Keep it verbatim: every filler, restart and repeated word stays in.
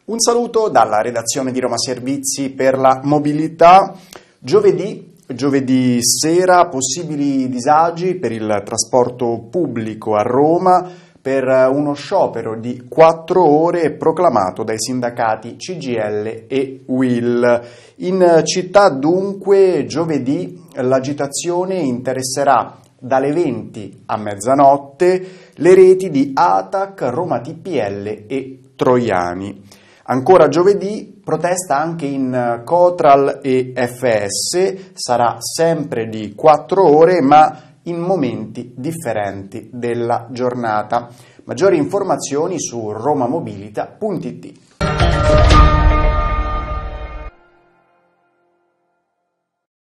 Un saluto dalla redazione di Roma Servizi per la Mobilità. Giovedì, giovedì sera, possibili disagi per il trasporto pubblico a Roma per uno sciopero di quattro ore proclamato dai sindacati C G I L e U I L. In città dunque giovedì l'agitazione interesserà dalle venti a mezzanotte le reti di A T A C, Roma T P L e Troiani. Ancora giovedì protesta anche in Cotral e F S, sarà sempre di quattro ore ma in momenti differenti della giornata. Maggiori informazioni su romamobilita punto it.